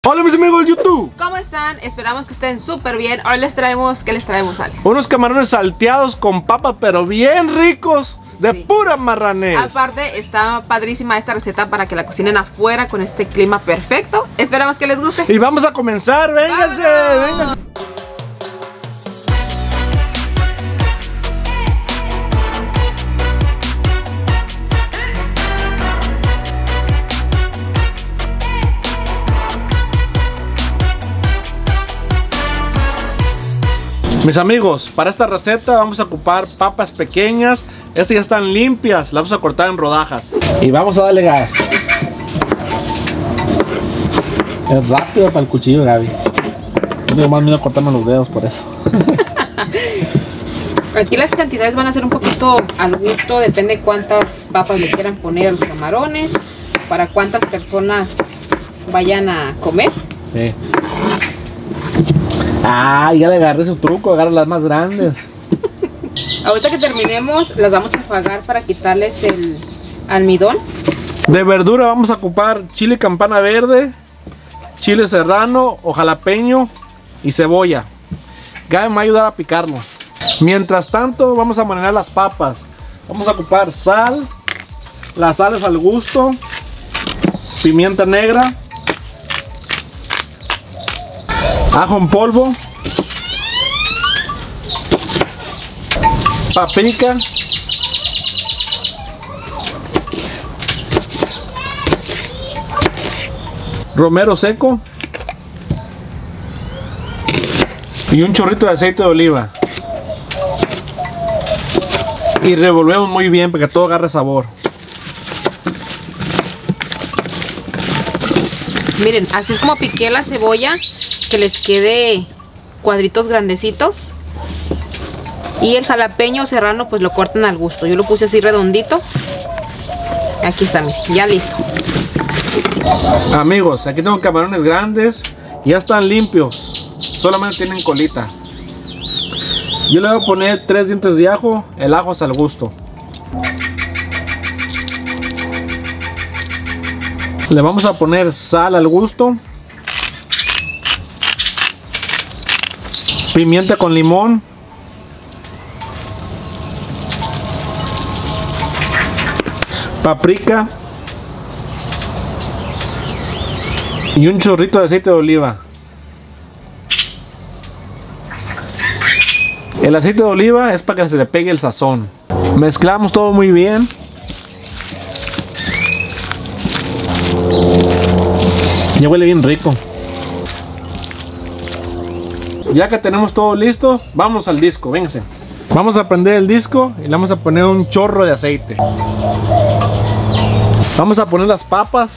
Hola mis amigos de YouTube. ¿Cómo están? Esperamos que estén súper bien. Hoy les traemos, ¿qué les traemos, Alex? Unos camarones salteados con papa, pero bien ricos, de Sí. pura marranés. Aparte, está padrísima esta receta para que la cocinen afuera con este clima perfecto. Esperamos que les guste. Y vamos a comenzar, vénganse, ¡Vámonos! vénganse. Mis amigos, para esta receta vamos a ocupar papas pequeñas. Estas ya están limpias, las vamos a cortar en rodajas. Y vamos a darle gas. Es rápido para el cuchillo, Gaby. Tengo más miedo a cortarme los dedos por eso. Aquí las cantidades van a ser un poquito al gusto. Depende cuántas papas le quieran poner a los camarones, para cuántas personas vayan a comer. Sí. Ah, ya le agarré su truco, agarra las más grandes. Ahorita que terminemos, las vamos a enjuagar para quitarles el almidón. De verdura vamos a ocupar chile campana verde, chile serrano o jalapeño y cebolla. Gaby me va a ayudar a picarlo. Mientras tanto vamos a marinar las papas. Vamos a ocupar sal, la sal es al gusto, pimienta negra, ajo en polvo, paprika, romero seco y un chorrito de aceite de oliva. Y revolvemos muy bien para que todo agarre sabor. Miren, así es como piqué la cebolla, que les quede cuadritos grandecitos. Y el jalapeño serrano pues lo cortan al gusto. Yo lo puse así redondito. Aquí está, miren, ya listo. Amigos, aquí tengo camarones grandes, ya están limpios, solamente tienen colita. Yo le voy a poner 3 dientes de ajo, el ajo es al gusto. Le vamos a poner sal al gusto, pimienta con limón, paprika y un chorrito de aceite de oliva. El aceite de oliva es para que se le pegue el sazón. Mezclamos todo muy bien. Ya huele bien rico. Ya que tenemos todo listo, vamos al disco, vénganse. Vamos a prender el disco y le vamos a poner un chorro de aceite. Vamos a poner las papas.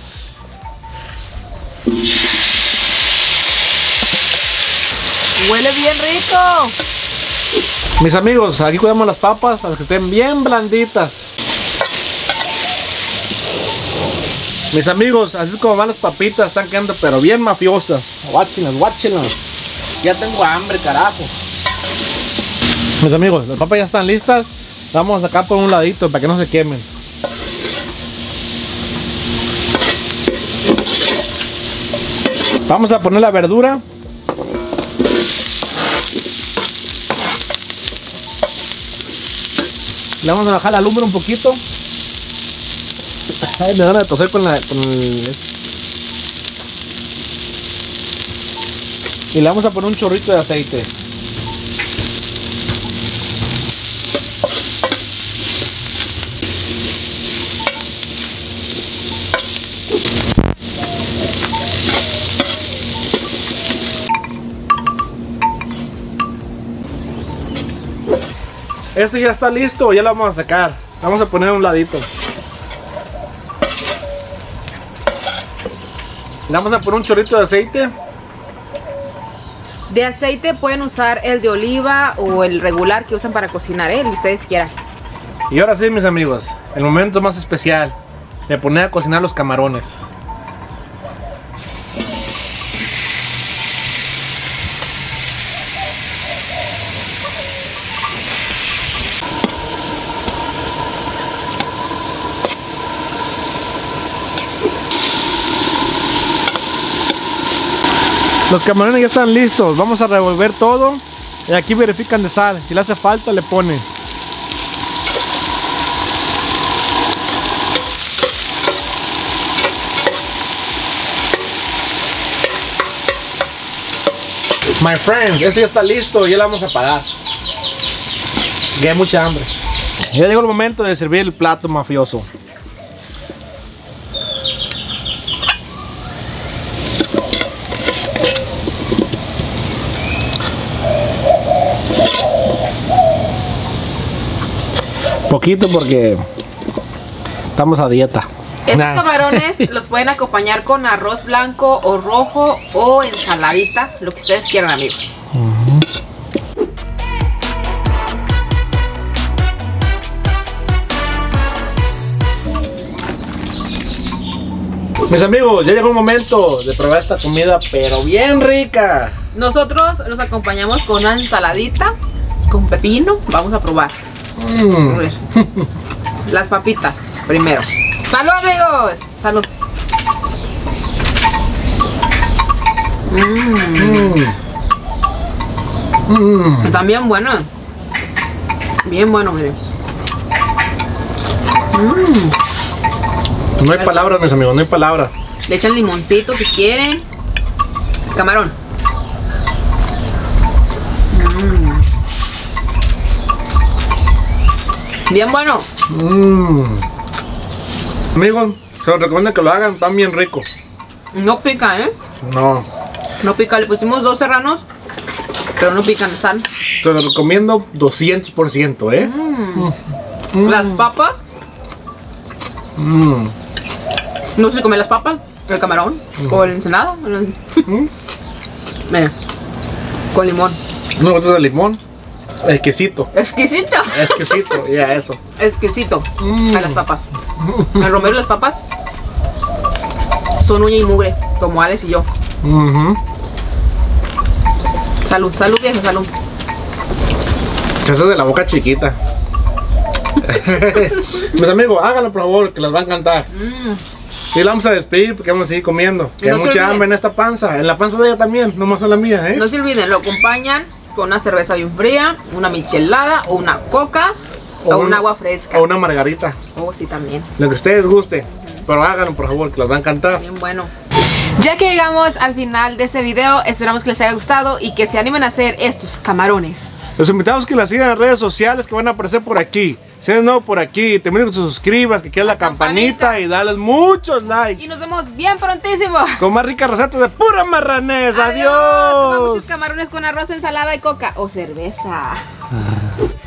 Huele bien rico. Mis amigos, aquí cuidamos las papas para que estén bien blanditas. Mis amigos, así es como van las papitas, están quedando pero bien mafiosas. Guáchenlas, guáchenlas. Ya tengo hambre, carajo. Mis amigos, las papas ya están listas. Vamos a sacar por un ladito para que no se quemen. Vamos a poner la verdura. Le vamos a bajar la lumbre un poquito. Ay, me van a toser con el... Y le vamos a poner un chorrito de aceite. Esto ya está listo, ya lo vamos a sacar. Vamos a poner a un ladito. Le vamos a poner un chorrito de aceite. De aceite pueden usar el de oliva o el regular que usan para cocinar, el que ustedes quieran. Y ahora sí, mis amigos, el momento más especial de poner a cocinar los camarones. Los camarones ya están listos. Vamos a revolver todo. Y aquí verifican de sal. Si le hace falta, le ponen. My friends, esto ya está listo. Ya lo vamos a parar. Ya hay mucha hambre. Ya llegó el momento de servir el plato mafioso. Poquito porque estamos a dieta. Estos camarones los pueden acompañar con arroz blanco o rojo o ensaladita, lo que ustedes quieran, amigos. Mis amigos, ya llegó el momento de probar esta comida, pero bien rica. Nosotros los acompañamos con una ensaladita, con pepino. Vamos a probar. A ver. Las papitas primero. ¡Salud, amigos! ¡Salud! Están bien buenos. Bien bueno, miren. No hay palabras, mis amigos, no hay palabras. Le echan limoncito si quieren. Camarón. Bien bueno. Amigos, se los recomiendo que lo hagan, están bien ricos. No pica, ¿eh? No. No pica, le pusimos 2 serranos, pero no pican, están. Se los recomiendo 200%, ¿eh? Las papas. No sé si comer las papas, el camarón o el ensenado. Mira, con limón. ¿No gustas de limón? Exquisito. Exquisito. Exquisito, ya eso. Exquisito. A las papas. El romero y las papas son uña y mugre, como Alex y yo. Salud, salud, viejo, salud. Se hace de la boca chiquita. Mis amigos, háganlo por favor, que les va a encantar. Y la vamos a despedir porque vamos a seguir comiendo. Que no hay mucha hambre en esta panza. En la panza de ella también, no más en la mía, ¿eh? No se olviden, lo acompañan con una cerveza bien fría, una michelada o una coca o un agua fresca. O una margarita. Oh, sí, también. Lo que ustedes guste. Pero háganlo por favor, que les va a encantar. Bien bueno. Ya que llegamos al final de este video, esperamos que les haya gustado y que se animen a hacer estos camarones. Los invitamos que la sigan en redes sociales que van a aparecer por aquí. Si eres nuevo por aquí, te pido que te suscribas, que quieras la campanita y darles muchos likes. Y nos vemos bien prontísimo. Con más ricas recetas de pura marranés. Adiós. Toma Adiós. muchos camarones con arroz, ensalada y coca o cerveza.